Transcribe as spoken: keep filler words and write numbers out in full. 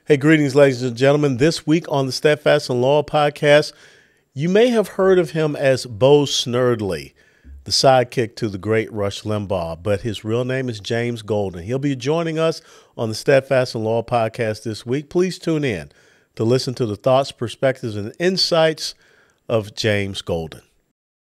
Hey, greetings, ladies and gentlemen. This week on the Steadfast and Loyal podcast, you may have heard of him as Bo Snerdley, the sidekick to the great Rush Limbaugh, but his real name is James Golden. He'll be joining us on the Steadfast and Loyal podcast this week. Please tune in to listen to the thoughts, perspectives, and insights of James Golden.